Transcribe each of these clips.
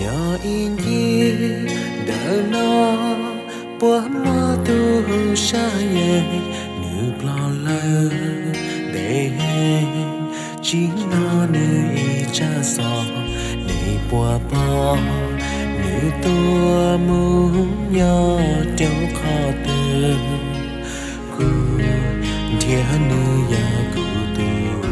nhỏ in đi đợi nó bữa mơ tu xa ye nữ lo lơ để chỉ nó nữ cha sò để bùa bò nữ tua muốn nhỏ theo khó từ cu thiên nữ ya cu tu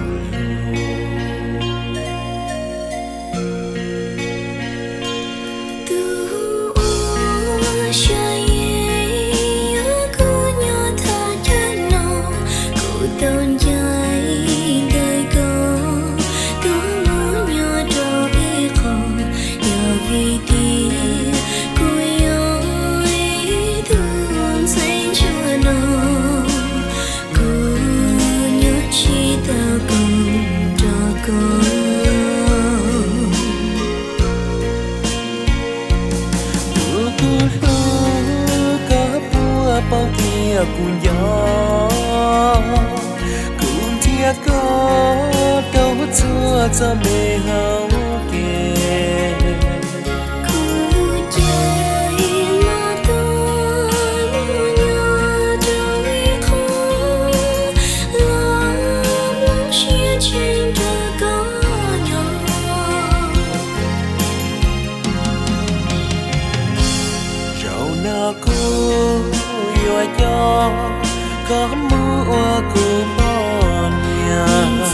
bao tia cuốn gió cuốn tia có đâu chưa cho mê hao kề cuốn chơi mà tôi muốn nhớ trong khó lòng chia trên đời có nhau dẫu nào cô cho có mưa của bọn nhà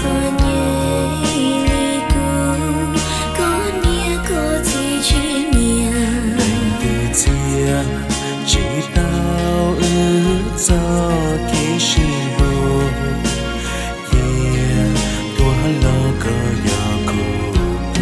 từ chia chỉ tao ước cho cái gì hồ yeah tua lo cơ nhà cô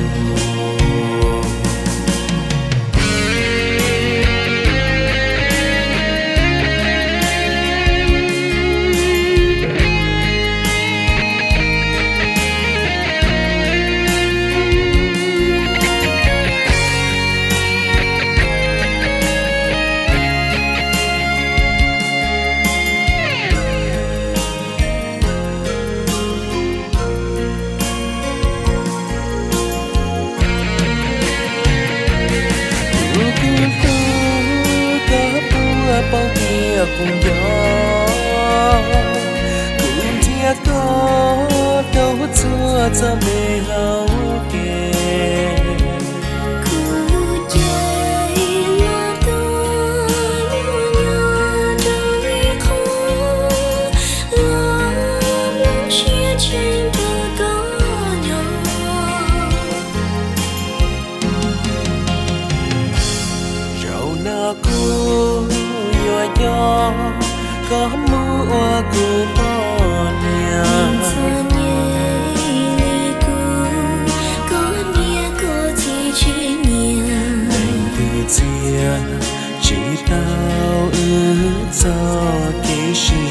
bao tia cùng gió cùng tia có đâu chưa cho mê hao kề cuốn chơi mà tôi muốn nhớ trong khó lòng chia trên đời có nhau dẫu nào cô gió có mưa của bọn nhà từ chia chỉ tao ước cho cái gì